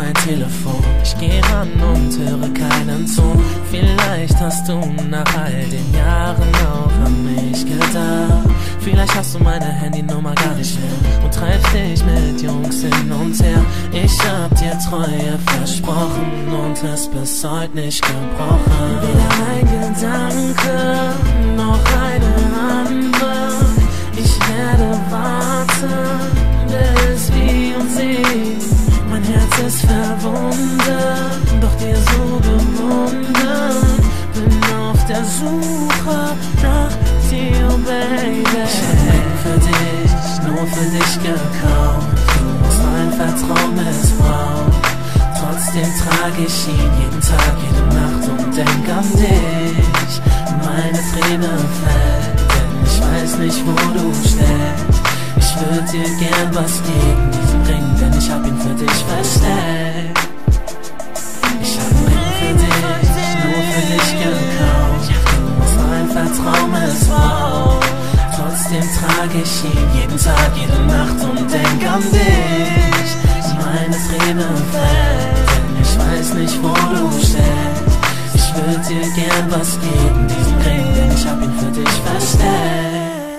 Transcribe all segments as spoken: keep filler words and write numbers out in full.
mein Telefon. Ich geh ran und höre keinen Ton. Vielleicht hast du nach all den Jahren auch an mich gedacht. Vielleicht hast du meine Handynummer gar nicht mehr und treibst dich mit Jungs hin und her. Ich hab dir Treue versprochen und es bis heute nicht gebrochen. Weder ein Gedanke noch eine andere. Ich werde warten, bis wir uns sehen. Mein Herz ist verwundet, doch dir so gebunden. Bin auf der Suche nach dir, Baby. Ich hab ihn für dich, nur für dich gekauft. Du musst mein Vertrauen missbrauchen. Trotzdem trage ich ihn jeden Tag, jede Nacht und denk an dich. Meine Träne fällt, denn ich weiß nicht, wo du steckst. Ich würd dir gern was gegen diesen Ring, denn ich hab ihn für dich versteckt. Ich hab ihn für dich, nur für dich gekauft. Du musst mein Vertrauen missbrauchen. Trotzdem trage ich ihn jeden Tag, jede Nacht und denk an dich. Meine Träne fällt, denn ich weiß nicht, wo du steckst. Ich würd dir gern was geben, diesen Ring, denn ich hab ihn für dich versteckt.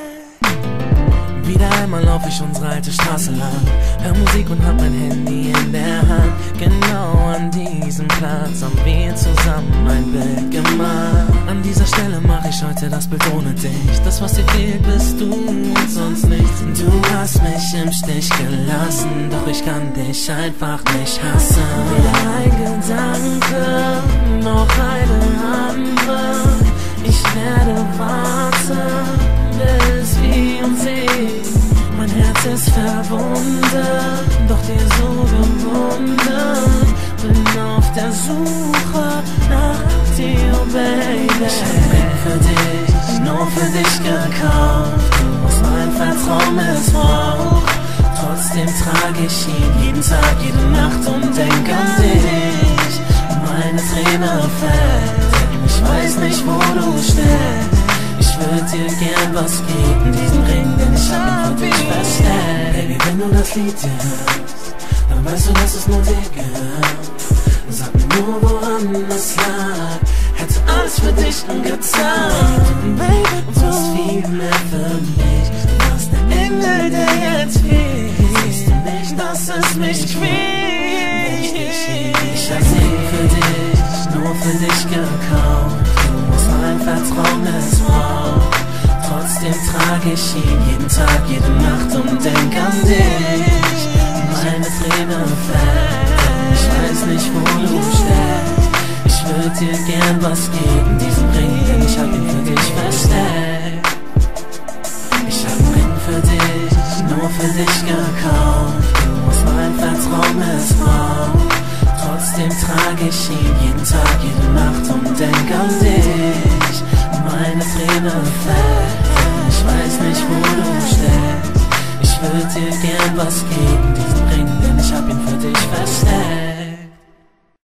Wieder einmal lauf ich unsere alte Straße lang, hör Musik und hab mein Handy in der Hand. Genau an diesem Platz haben wir zusammen ein Bild gemacht. An dieser Stelle mach ich heute das Bild ohne dich. Das, was dir fehlt, bist du und sonst nichts. Du hast mich im Stich gelassen, doch ich kann dich einfach nicht hassen. Weder ein Gedanke noch eine andere. Ich werde warten, bis wir uns sehen. Mein Herz ist verwundet, doch dir so gebunden. Bin auf der Suche nach dir, Baby. Ich hab ihn für dich, nur für dich gekauft. Du musst mein Vertrauen missbrauchen. Trotzdem trage ich ihn jeden Tag, jede Nacht und denk an dich. Meine Träne fällt, denn ich weiß nicht, wo du steckst. Ich würd dir gern was geben, diesen Ring, denn ich hab ihn für dich versteckt. Baby, wenn du das Lied hier hörst, dann weißt du, dass es nur dir gehört. Sag mir nur, woran es lag. Hätte alles für dich getan. Baby, du warst viel mehr für mich. Du warst der Engel, der jetzt fehlt. Siehst du nicht, dass es mich quält? Ich hab's nie für dich, nur für dich gekauft. Du musst mein Vertrauen missbrauchen. Trotzdem trage ich ihn jeden Tag, jede Nacht und denk an dich. Meine Träne fällt, ich weiß nicht, wo du steckst. Ich würd dir gern was geben, diesen Ring, denn ich hab ihn für dich.